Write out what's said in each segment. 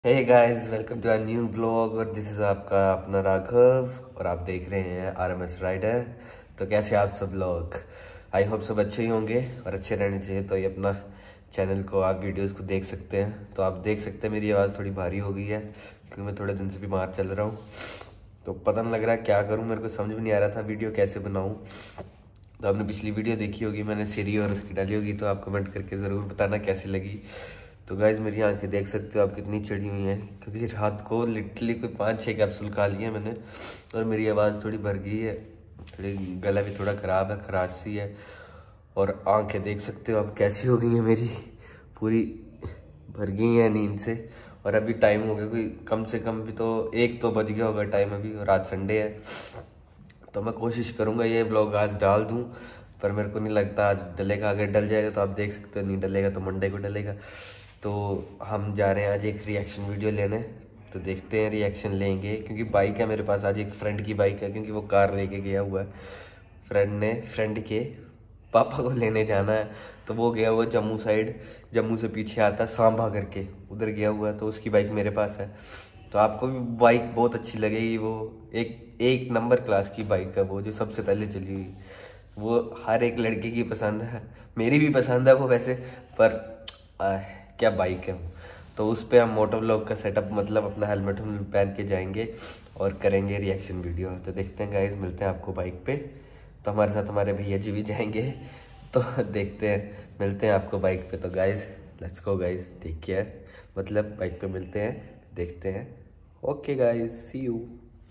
Hey guys, welcome to our new blog. और this is आपका अपना राघव और आप देख रहे हैं आरएमएस राइडर। तो कैसे आप सब लोग? आई होप सब अच्छे ही होंगे और अच्छे रहने चाहिए। तो ये अपना चैनल को आप वीडियोस को देख सकते हैं। तो आप देख सकते हैं मेरी आवाज़ थोड़ी भारी हो गई है क्योंकि मैं थोड़े दिन से बीमार चल रहा हूँ। तो पता नहीं लग रहा है क्या करूँ, मेरे को समझ में नहीं आ रहा था वीडियो कैसे बनाऊँ। तो आपने पिछली वीडियो देखी होगी, मैंने सीरी और उसकी डाली होगी, तो आप कमेंट करके ज़रूर बताना कैसी लगी। तो गाइज मेरी आंखें देख सकते हो आप कितनी चढ़ी हुई हैं क्योंकि रात को लिटरली कोई 5-6 कैप्सूल खा लिए मैंने। और मेरी आवाज़ थोड़ी भर गई है, थोड़ी गला भी थोड़ा ख़राब है, खराश सी है। और आंखें देख सकते हो आप कैसी हो गई हैं, मेरी पूरी भर गई हैं नींद से। और अभी टाइम हो गया कोई कम से कम भी तो 1 तो बज गया होगा टाइम अभी, और आज संडे है। तो मैं कोशिश करूँगा ये ब्लॉग आज डाल दूँ, पर मेरे को नहीं लगता आज डलेगा। अगर डल जाएगा तो आप देख सकते हो, नहीं डलेगा तो मंडे को डलेगा। तो हम जा रहे हैं आज एक रिएक्शन वीडियो लेने। तो देखते हैं, रिएक्शन लेंगे क्योंकि बाइक है मेरे पास। आज एक फ्रेंड की बाइक है क्योंकि वो कार लेके गया हुआ है। फ्रेंड ने फ्रेंड के पापा को लेने जाना है, तो वो गया हुआ जम्मू साइड। जम्मू से पीछे आता सांभा करके, उधर गया हुआ है। तो उसकी बाइक मेरे पास है। तो आपको भी बाइक बहुत अच्छी लगेगी। वो एक नंबर क्लास की बाइक है वो, जो सबसे पहले चली हुई। वो हर एक लड़के की पसंद है, मेरी भी पसंद है वो वैसे। पर क्या बाइक है वो। तो उस पर हम मोटो व्लॉग का सेटअप, मतलब अपना हेलमेट पहन के जाएंगे और करेंगे रिएक्शन वीडियो। तो देखते हैं गाइज, मिलते हैं आपको बाइक पे। तो हमारे साथ हमारे भैया जी भी जाएंगे। तो देखते हैं, मिलते हैं आपको बाइक पे। तो guys let's go guys, take care. मतलब बाइक पे मिलते हैं, देखते हैं। Okay guys, see you.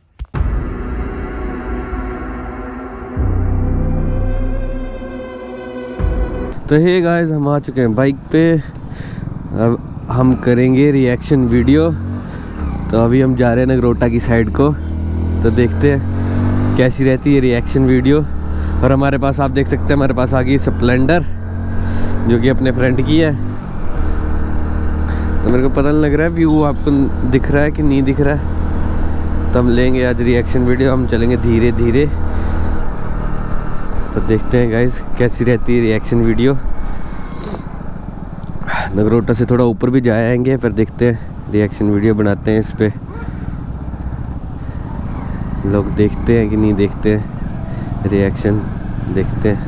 तो हे गाइज, हम आ चुके हैं बाइक पे। अब हम करेंगे रिएक्शन वीडियो। तो अभी हम जा रहे हैं नगरोटा की साइड को। तो देखते हैं कैसी रहती है रिएक्शन वीडियो। और हमारे पास आप देख सकते हैं, हमारे पास आ गई स्प्लेंडर जो कि अपने फ्रेंड की है। तो मेरे को पता नहीं लग रहा है व्यू आपको दिख रहा है कि नहीं दिख रहा है। तो हम लेंगे आज रिएक्शन वीडियो, हम चलेंगे धीरे धीरे। तो देखते हैं गाइज कैसी रहती है रिएक्शन वीडियो। नगरोटा से थोड़ा ऊपर भी जाए आएंगे, फिर देखते हैं रिएक्शन वीडियो बनाते हैं इस पे। लोग देखते हैं कि नहीं देखते हैं, रिएक्शन देखते हैं।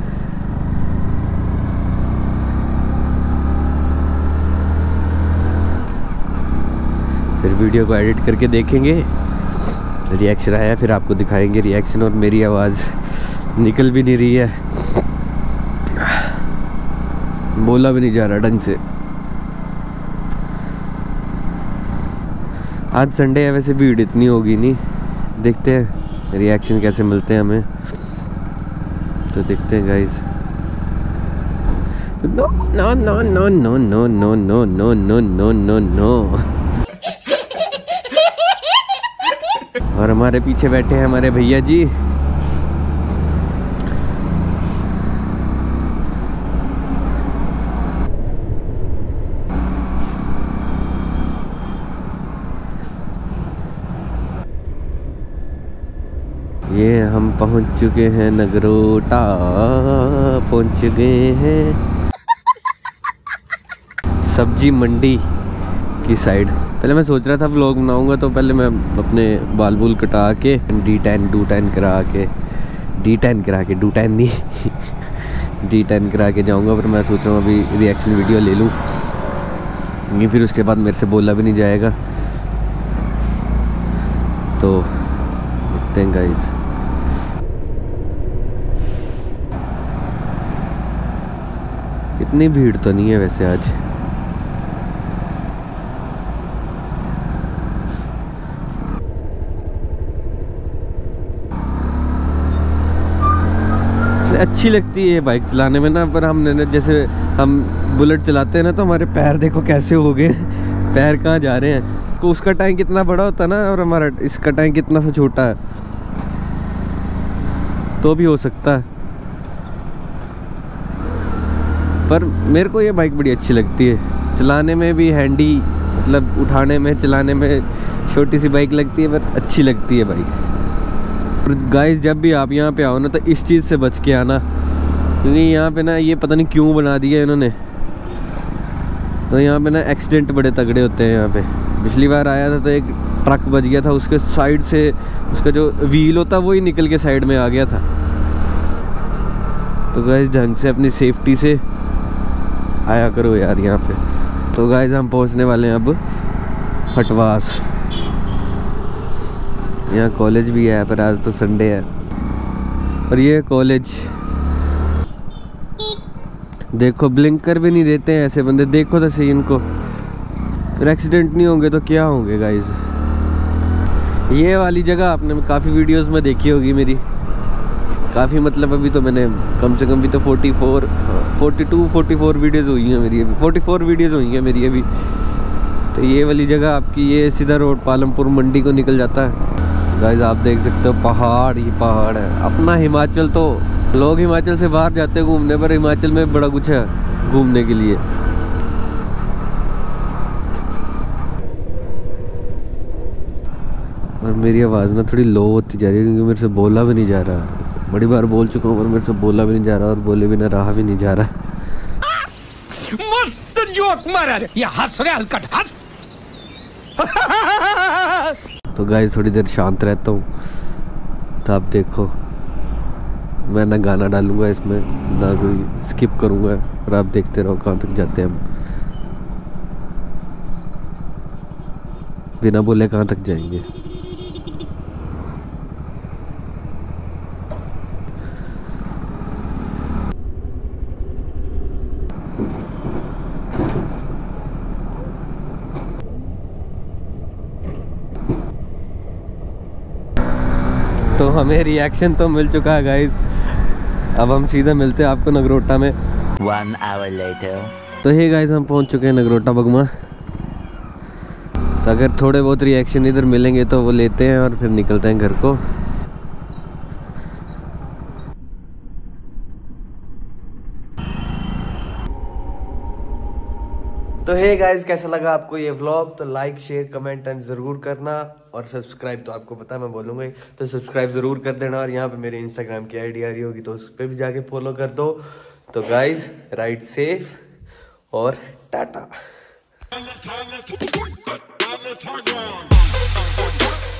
फिर वीडियो को एडिट करके देखेंगे, रिएक्शन आया फिर आपको दिखाएंगे रिएक्शन। और मेरी आवाज़ निकल भी नहीं रही है, बोला भी नहीं जा रहा ढंग से। आज संडे है, वैसे भीड़ इतनी होगी नहीं। देखते हैं रिएक्शन कैसे मिलते हैं हमें। तो देखते हैं guys. No no no no no no no no no no no no no. और हमारे पीछे बैठे हैं हमारे भैया जी। ये हम पहुंच चुके हैं नगरोटा, पहुंच गए हैं सब्जी मंडी की साइड। पहले मैं सोच रहा था व्लॉग बनाऊंगा, तो पहले मैं अपने बाल बूल कटा के डी10 करा के जाऊंगा। फिर मैं सोच रहा हूँ अभी रिएक्शन वीडियो ले लूँ, फिर उसके बाद मेरे से बोला भी नहीं जाएगा। तो देखते हैं गाइस। इतनी भीड़ तो नहीं है वैसे आज। अच्छी लगती है बाइक चलाने में ना, पर हमने जैसे हम बुलेट चलाते हैं ना, तो हमारे पैर देखो कैसे हो गए। पैर कहाँ जा रहे हैं। तो उसका टैंक कितना बड़ा होता है ना, और हमारा इसका टैंक कितना सा छोटा है, तो भी हो सकता है। पर मेरे को ये बाइक बड़ी अच्छी लगती है, चलाने में भी हैंडी, मतलब उठाने में चलाने में छोटी सी बाइक लगती है, पर अच्छी लगती है बाइक। और गाइस जब भी आप यहाँ पे आओ ना, तो इस चीज़ से बच के आना, क्योंकि यहाँ पे ना ये पता नहीं क्यों बना दिया इन्होंने। तो यहाँ पे ना एक्सीडेंट बड़े तगड़े होते हैं यहाँ पे। पिछली बार आया था तो एक ट्रक बच गया था, उसके साइड से उसका जो व्हील होता वो ही निकल के साइड में आ गया था। तो गाइस ढंग से अपनी सेफ्टी से आया करो यार यहाँ पे। तो गाइस हम पहुँचने वाले हैं अब हटवास। यहाँ कॉलेज भी है पर आज तो संडे है। और ये कॉलेज देखो, ब्लिंकर भी नहीं देते हैं ऐसे बंदे, देखो तो सही इनको। फिर एक्सीडेंट नहीं होंगे तो क्या होंगे गाइस। ये वाली जगह आपने काफ़ी वीडियोस में देखी होगी मेरी, काफ़ी मतलब अभी तो मैंने कम से कम भी तो 44 वीडियोस हुई हैं मेरी, अभी 44 वीडियोस हुई हैं मेरी अभी। तो ये वाली जगह आपकी, ये सीधा रोड पालमपुर मंडी को निकल जाता है गाइस। आप देख सकते हो पहाड़ ही पहाड़ है। अपना हिमाचल, तो लोग हिमाचल से बाहर जाते हैं घूमने, पर हिमाचल में बड़ा कुछ है घूमने के लिए। और मेरी आवाज़ ना थोड़ी लो होती जा रही है क्योंकि मेरे से बोला भी नहीं जा रहा। बड़ी बार बोल चुका हूँ पर मेरे से बोला भी नहीं जा रहा और बोले बिना रहा भी नहीं जा रहा। मस्त जोक मारा रे, ये हंस रहे हलकट हंस। तो गाइस थोड़ी देर शांत रहता हूँ। तो आप देखो, मैं ना गाना डालूंगा इसमें ना कोई स्किप करूँगा, और आप देखते रहो कहाँ तक जाते हैं हम, बिना बोले कहाँ तक जाएंगे। तो हमें रिएक्शन तो मिल चुका है गाइस। अब हम सीधा मिलते हैं आपको नगरोटा में 1 hour later। तो हे गाइस हम पहुंच चुके हैं नगरोटा बगमा। तो अगर थोड़े बहुत रिएक्शन इधर मिलेंगे तो वो लेते हैं और फिर निकलते हैं घर को। तो हे गाइस कैसा लगा आपको ये व्लॉग? तो लाइक शेयर कमेंट एंड ज़रूर करना, और सब्सक्राइब तो आपको पता मैं बोलूँगा ही, तो सब्सक्राइब ज़रूर कर देना। और यहाँ पे मेरे इंस्टाग्राम की आईडी आ रही होगी तो उस पर भी जाके फॉलो कर दो। तो गाइस राइड सेफ और टाटा।